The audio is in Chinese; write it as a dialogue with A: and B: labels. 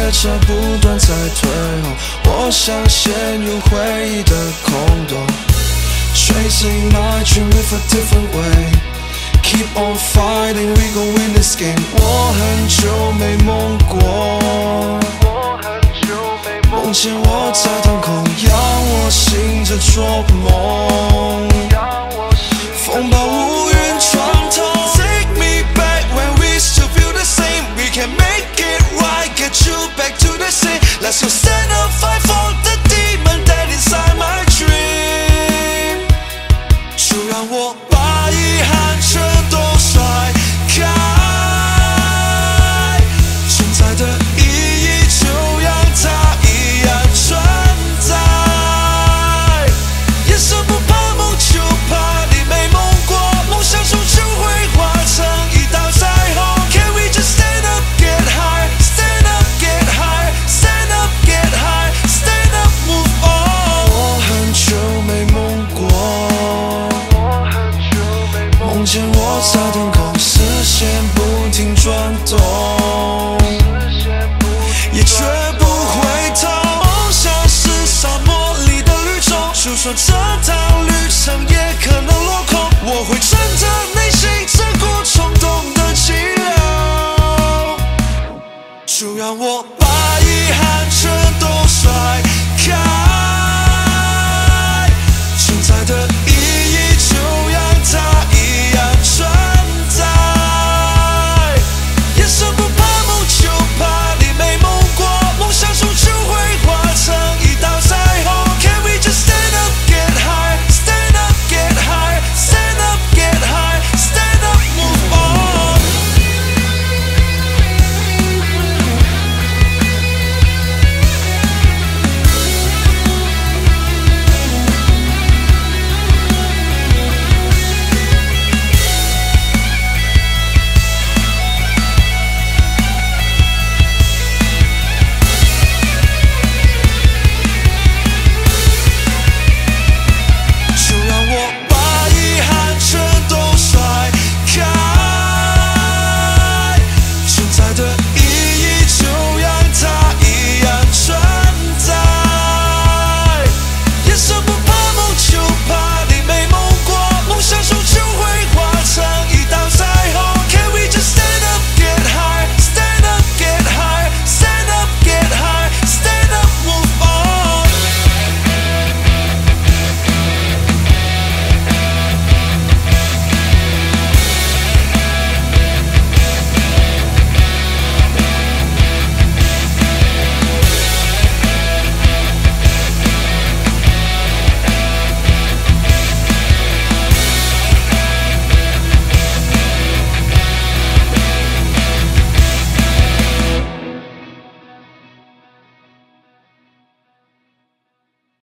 A: 列车不断在退后，我想陷入回忆的空洞。Chasing my dream with a different way. Keep on fighting, we gon' win this game. 我很久没梦过，梦见我在腾空，让我醒着做梦。风暴乌云穿透 ，Take me back when we still feel the same. We can make it right, get you back to the same. Let's go stand up, fight for the demon that inside my dream. 就让我把遗憾全都甩开，存在的意义就让它一样存在。眼神不怕梦，就怕你没梦过，梦想终究会化成一道彩虹。Can we just stand up, get high, stand up, get high, stand up, get high, stand up, move on。我很久没梦过，梦见我在腾空，视线不停转动，也绝不回头。梦想是沙漠里的绿洲，就算这太